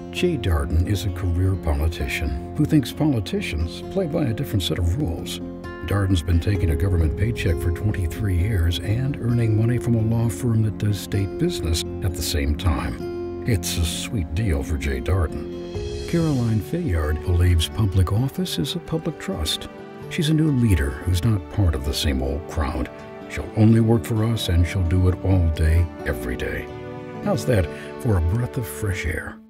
Jay Darden is a career politician who thinks politicians play by a different set of rules. Darden's been taking a government paycheck for 23 years and earning money from a law firm that does state business at the same time. It's a sweet deal for Jay Darden. Caroline Fayard believes public office is a public trust. She's a new leader who's not part of the same old crowd. She'll only work for us, and she'll do it all day, every day. How's that for a breath of fresh air?